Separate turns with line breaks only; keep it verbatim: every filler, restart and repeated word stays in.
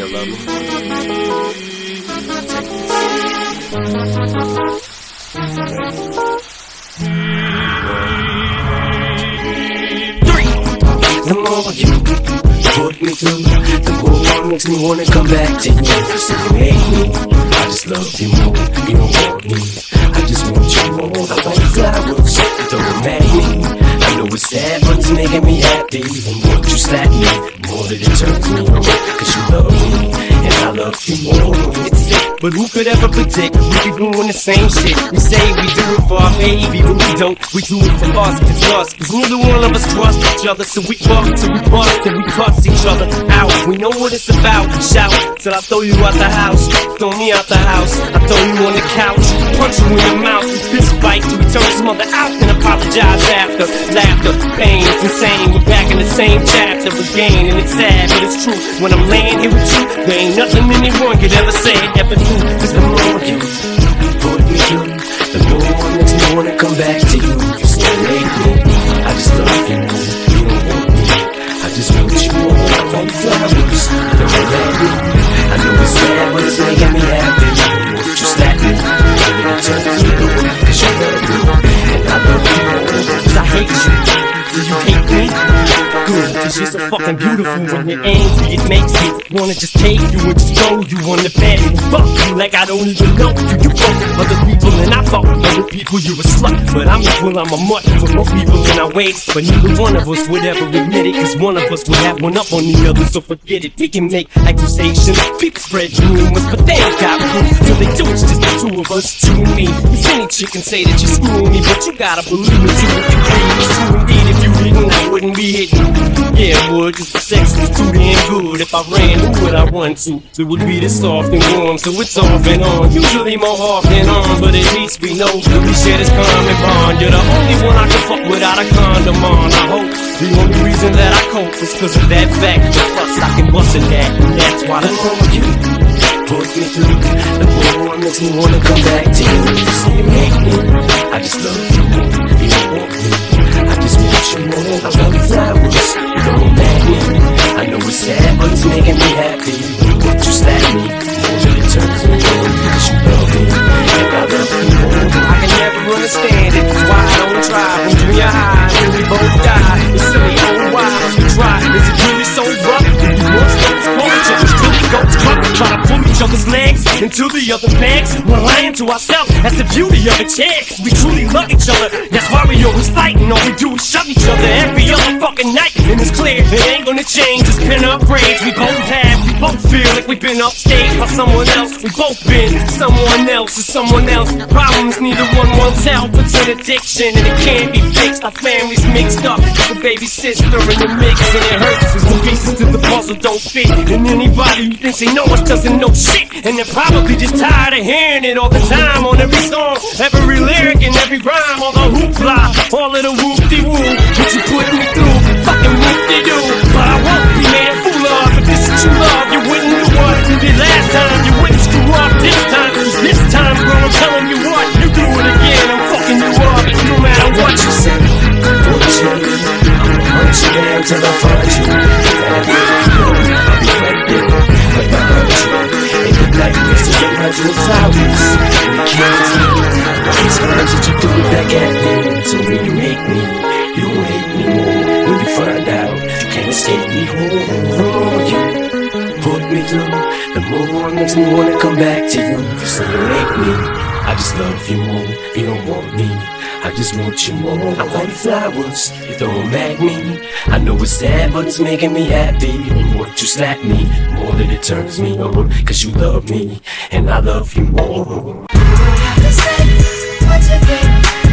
gotta love me.
Three. The more you put me through, the more it makes me wanna come back to you. So you hate me, I just love you more. You don't want me, I just want you more. I want flowers, don't mad me. I know it's sad, but it's making me happy. The more you slap me, the more that it turns me on. Cause you love me, and I love you more. It's sick, but who could ever predict we be doing the same shit? We say we do it for our baby, but we don't. We do it for us, it's us. Cause neither one of us trust each other. So we fuck till we bust and we cuss each other out. We know what it's about. Shout till I throw you out the house. Throw me out the house. I throw you on the couch. Punch you in your mouth. We fist fight till we turn this mother out and apologize after. Laughter, pain, it's insane. We're back in the same chapter again, and it's sad, but it's true. When I'm laying here with you, there ain't nothing anyone could ever say, ever do. Cause the more you put me through, the more it makes me wanna come back to you. You still hate me, I just love you more. You don't want me, I just want you more. I want flowers, don't let me. I know it's sad, but it's making me happy. Won't you slap me, baby, it turns me on. Cause you love me, and I love you more. Cause I hate you, do you hate me? Good, cause you're so fucking beautiful. When you're angry, it makes me wanna just take you and just throw you on the bed and fuck you like I don't even know you. You fuck other people and I fuck other people. You're a slut, but I'm equal, I'm a mutt for more people than I wait. But neither one of us would ever admit it, cause one of us would have one up on the other, so forget it. We can make accusations, people spread rumors, but they ain't got proof. Till they do, it's just the two of us, you and me. If any chick can say that you're screwing me, but you gotta believe it to a degree. It's true indeed, if you didn't, I wouldn't be hitting. Yeah, it would, cause the sex is too damn good. If I ran, who would I run to? It would be this soft and warm, so it's off and on. Usually more off than on, but at least we know that we share this common bond. You're the only one I can fuck without a condom on. I hope the only reason that I cope is cause of that fact. The plus I can bust in that, and that's why the more you put me through, the more it makes me wanna come back to you. You say you hate me, I just love you more. You don't want me, I just want you more. I love flowers, don't mad me. I know it's sad, but it's making me happy. Won't you slap me, more than it turns me on. Cause you love me, and I love you more. I can never understand it, that's why I don't try. When junior high, till we both die. It's silly, old wives, we try. Is it really so rough? Do you want things close? Just till we go to club, try to pull each other's legs into the other pegs. We're lying to ourselves, that's the beauty of it, yeah. Cause we truly love each other, that's why we always fighting. All we do is shove each other every other fucking night. And it's clear, it ain't gonna change, it's pin up braids. We both have, we both feel like we've been upstage by someone else. We both been someone else or someone else. Problems neither one wants help, it's an addiction and it can't be fixed. Our families mixed up, it's a baby sister in the mix. And it hurts cause the pieces to the puzzle don't fit. And anybody who thinks they know us doesn't know shit. And they're probably just tired of hearing it all the time. On every song, every lyric and every rhyme. All the hoopla, all of the whoop-de-woo that you put me through, fucking whoop-de-doo. But I won't be mad full of. If this is what you love, you wouldn't do what you did last time. You wouldn't screw up this time. Cause this time, girl, I'm telling you what, you do it again, I'm fucking you up. No matter what you say, what you say, I'ma hunt you down till I find you. I'll be right there, like I hurt you. And you like this is a natural flowers. We can't tell all the times that you threw it back at me. So when you hate me, you don't hate me more. When you find out, you can't escape me home. The more you put me through, the more it makes me wanna come back to you. You say you hate me, I just love you more. You don't want me, I just want you more. I want flowers, you throw them at me. I know it's sad, but it's making me happy. And once you slap me, more than it turns me on. Cause you love me, and I love you more.
I have to say, what you think?